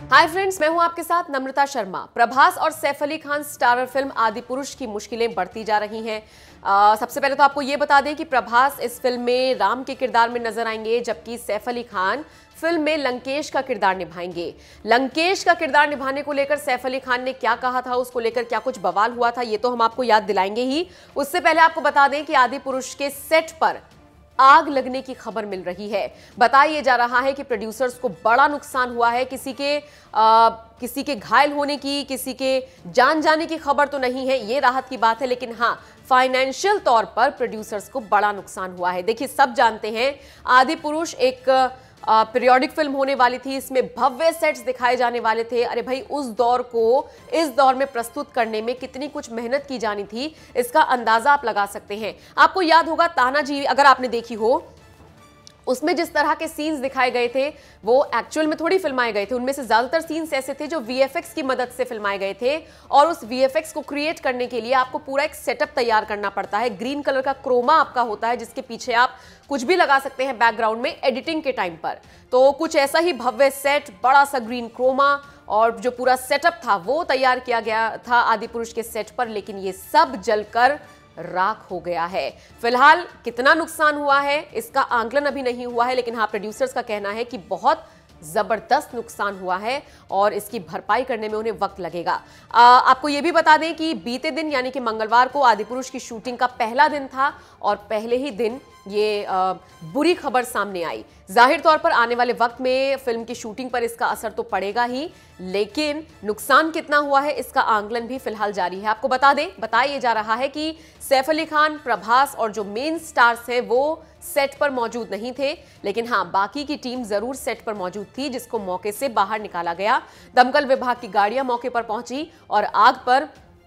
Hi friends, मैं हूं आपके साथ नम्रता शर्मा। प्रभास और सैफ अली खान स्टारर फिल्म आदिपुरुष की मुश्किलें बढ़ती जा रही हैं। सबसे पहले तो आपको ये बता दें कि प्रभास इस फिल्म में राम के किरदार में नजर आएंगे, जबकि सैफ अली खान फिल्म में लंकेश का किरदार निभाएंगे। लंकेश का किरदार निभाने को लेकर सैफ अली खान ने क्या कहा था, उसको लेकर क्या कुछ बवाल हुआ था, ये तो हम आपको याद दिलाएंगे ही। उससे पहले आपको बता दें कि आदिपुरुष के सेट पर आग लगने की खबर मिल रही है। बताया जा रहा है कि प्रोड्यूसर्स को बड़ा नुकसान हुआ है। किसी के घायल होने की, किसी के जान जाने की खबर तो नहीं है, ये राहत की बात है, लेकिन हाँ, फाइनेंशियल तौर पर प्रोड्यूसर्स को बड़ा नुकसान हुआ है। देखिए, सब जानते हैं आदिपुरुष एक पीरियोडिक फिल्म होने वाली थी, इसमें भव्य सेट्स दिखाए जाने वाले थे। अरे भाई, उस दौर को इस दौर में प्रस्तुत करने में कितनी कुछ मेहनत की जानी थी, इसका अंदाजा आप लगा सकते हैं। आपको याद होगा तानाजी, अगर आपने देखी हो, उसमें जिस तरह के सीन्स दिखाए गए थे वो एक्चुअल में थोड़ी फिल्माए गए थे। उनमें से ज्यादातर सीन्स ऐसे थे जो वीएफएक्स की मदद से फिल्माए गए थे, और उस वीएफएक्स को क्रिएट करने के लिए आपको पूरा एक सेटअप तैयार करना पड़ता है। ग्रीन कलर का क्रोमा आपका होता है, जिसके पीछे आप कुछ भी लगा सकते हैं बैकग्राउंड में एडिटिंग के टाइम पर। तो कुछ ऐसा ही भव्य सेट, बड़ा सा ग्रीन क्रोमा और जो पूरा सेटअप था वो तैयार किया गया था आदिपुरुष के सेट पर, लेकिन ये सब जलकर राख हो गया है। फिलहाल कितना नुकसान हुआ है इसका आंकलन अभी नहीं हुआ है, लेकिन हाँ, प्रोड्यूसर्स का कहना है कि बहुत जबरदस्त नुकसान हुआ है और इसकी भरपाई करने में उन्हें वक्त लगेगा। आपको यह भी बता दें कि बीते दिन यानी कि मंगलवार को आदिपुरुष की शूटिंग का पहला दिन था और पहले ही दिन ये बुरी खबर सामने आई। जाहिर तौर पर आने वाले वक्त में फिल्म की शूटिंग पर इसका असर तो पड़ेगा ही, लेकिन नुकसान कितना हुआ है इसका आंकलन भी फिलहाल जारी है। आपको बताया जा रहा है कि सैफ अली खान, प्रभास और जो मेन स्टार्स हैं वो सेट पर मौजूद नहीं थे, लेकिन हाँ, बाकी की टीम जरूर सेट पर मौजूद थी, जिसको मौके से बाहर निकाला गया। दमकल विभाग की गाड़ियां मौके पर पहुंची और आग पर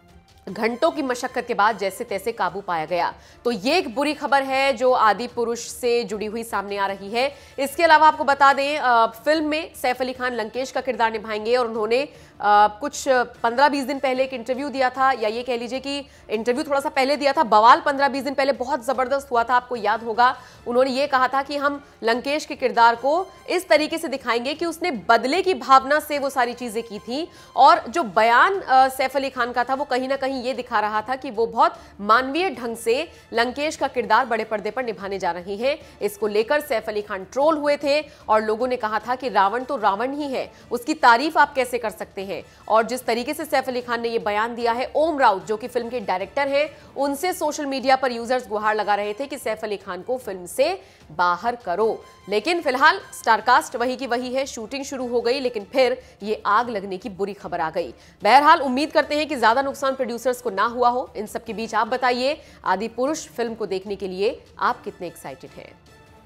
घंटों की मशक्कत के बाद जैसे तैसे काबू पाया गया। तो ये एक बुरी खबर है जो आदिपुरुष से जुड़ी हुई सामने आ रही है। इसके अलावा आपको बता दें, फिल्म में सैफ अली खान लंकेश का किरदार निभाएंगे और उन्होंने कुछ 15-20 दिन पहले एक इंटरव्यू दिया था, या ये कह लीजिए कि इंटरव्यू थोड़ा सा पहले दिया था। बवाल 15-20 दिन पहले बहुत जबरदस्त हुआ था, आपको याद होगा। उन्होंने ये कहा था कि हम लंकेश के किरदार को इस तरीके से दिखाएंगे कि उसने बदले की भावना से वो सारी चीजें की थी, और जो बयान सैफ अली खान का था वो कहीं ना कहीं ये दिखा रहा था कि वो बहुत मानवीय ढंग से लंकेश का किरदार बड़े पर्दे पर निभाने जा रही हैं। इसको लेकर सैफ अली खान ट्रोल हुए थे और लोगों ने कहा था कि रावण तो रावण ही है, उसकी तारीफ आप कैसे कर सकते हैं। और जिस तरीके से सैफ अली खान ने यह बयान दिया है, ओम राउत जो कि फिल्म के डायरेक्टर हैं, उनसे सोशल मीडिया पर यूजर्स गुहार लगा रहे थे कि सैफ अली खान को फिल्म से बाहर करो। लेकिन फिलहाल स्टारकास्ट वही की वही है, शूटिंग शुरू हो गई, लेकिन फिर ये आग लगने की बुरी खबर आ गई। बहरहाल उम्मीद करते हैं कि ज्यादा नुकसान प्रोड्यूसर्स को ना हुआ हो। इन सब के बीच आप बताइए, आदिपुरुष फिल्म को देखने के लिए आप कितने एक्साइटेड हैं?